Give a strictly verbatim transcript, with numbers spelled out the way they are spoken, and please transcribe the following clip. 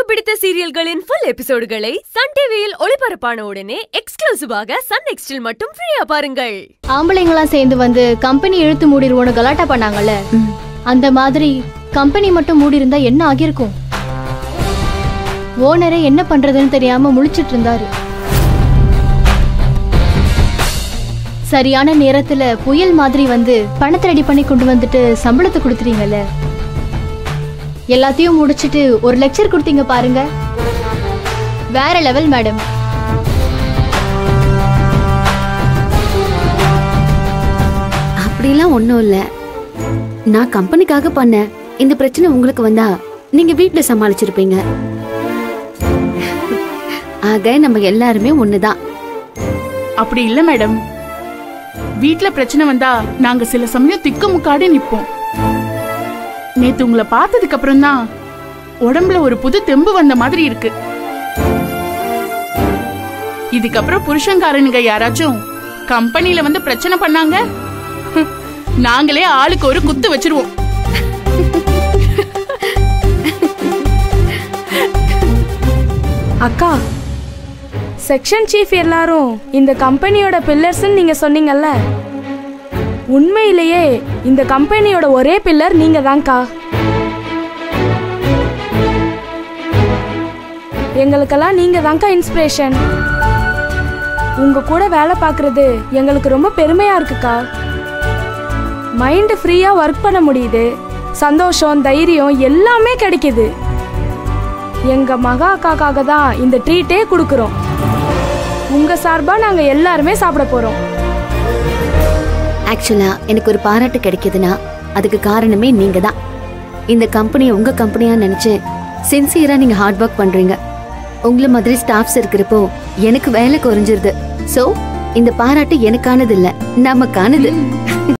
பிடித்த சீரியல்களின் full எபிசோடுகளை Sun டிவியில் ஒளிபரப்பான உடனே எக்ஸ்க்ளூசிவாக சன் நெக்ஸ்டில் மட்டும் ஃப்ரீயா பாருங்கள். ஆம்பளைங்களாம் சேர்ந்து வந்து கம்பெனி இழுத்து மூடிடுவோன்னு கலாட்டா பண்ணாங்கல்ல, அந்த மாதிரி கம்பெனி மட்டும் மூடி இருந்தா என்ன ஆகியிருக்கும்? ஓனரே என்ன பண்றதுன்னு தெரியாம முழிச்சிட்டு இருந்தாரு. சரியான நேரத்துல புயல் மாதிரி வந்து பணத்தை ரெடி பண்ணி கொண்டு வந்துட்டு சம்பளத்தை கொடுத்துறீங்கல்ல. எல்லாத்தையும் முடிச்சிட்டு ஒரு லெக்சர் கொடுத்தீங்க பாருங்க, வேற லெவல் மேடம். அப்படிலாம் ஒண்ணும் இல்ல, நான் கம்பெனிக்காக பண்ண. இந்த பிரச்சனை உங்களுக்கு வந்தா நீங்க வீட்டுல சமாளிச்சிருப்பீங்க. ஆக நம்ம எல்லாருமே ஒண்ணுதான். அப்படி இல்ல மேடம், வீட்டுல பிரச்சனை வந்தா நாங்க சில சமயம் திக்கு முக்காடு நிப்போம். நேத்து உங்களை பார்த்ததுக்கு அப்புறம் தான் உடம்புல ஒரு புது தெம்பு வந்த மாதிரி இருக்கு. இதுக்கப்புறம் புருஷன்காரனுங்க யாராச்சும் கம்பெனில வந்து பிரச்சனை பண்ணாங்க, நாங்களே ஆளுக்கு ஒரு குத்து வச்சிருவோம். அக்கா, செக்ஷன் சீஃப் எல்லாரும் இந்த கம்பெனியோட பில்லர்ஸ்ன்னு நீங்க சொன்னீங்கல்ல, உண்மையிலேயே இந்த கம்பெனியோட ஒரே பில்லர் நீங்க தான்க்கா. எங்களுக்கெல்லாம் நீங்க தான்க்கா இன்ஸ்பிரேஷன். உங்க கூட வேலை பார்க்கறது எங்களுக்கு ரொம்ப பெருமையா இருக்குக்கா. மைண்ட் ஃப்ரீயா ஒர்க் பண்ண முடியுது, சந்தோஷம் தைரியம் எல்லாமே கிடைக்குது. எங்க மகா அக்காக்காக தான் இந்த ட்ரீட்டே கொடுக்குறோம். உங்க சார்பா நாங்க எல்லாருமே சாப்பிட போறோம். ஆக்சுவலா எனக்கு ஒரு பாராட்டு கிடைக்குதுன்னா அதுக்கு காரணமே நீங்க தான். இந்த கம்பெனியை உங்க கம்பெனியா நினைச்சு சின்சியரா நீங்க ஹார்ட் ஒர்க் பண்றீங்க. உங்களை மாதிரி ஸ்டாஃப்ஸ் இருக்கிறப்போ எனக்கு வேலை குறைஞ்சிருது. சோ இந்த பாராட்டு எனக்கானது இல்ல, நமக்கானது.